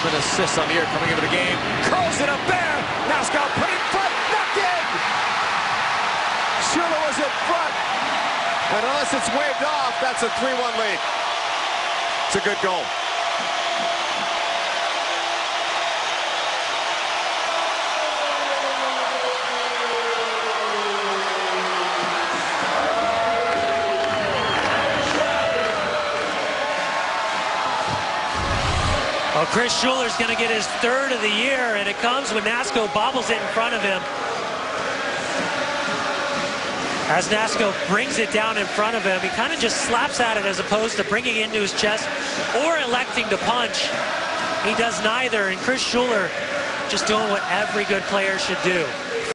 7 assists on the year coming into the game. Curls it up there. Nasco put it in front. Knocked in. Schuler was in front. And unless it's waved off, that's a 3-1 lead. It's a good goal. Well, Chris Schuler's going to get his 3rd of the year, and it comes when Nasco bobbles it in front of him. As Nasco brings it down in front of him, he kind of just slaps at it as opposed to bringing it into his chest or electing to punch. He does neither, and Chris Schuler just doing what every good player should do.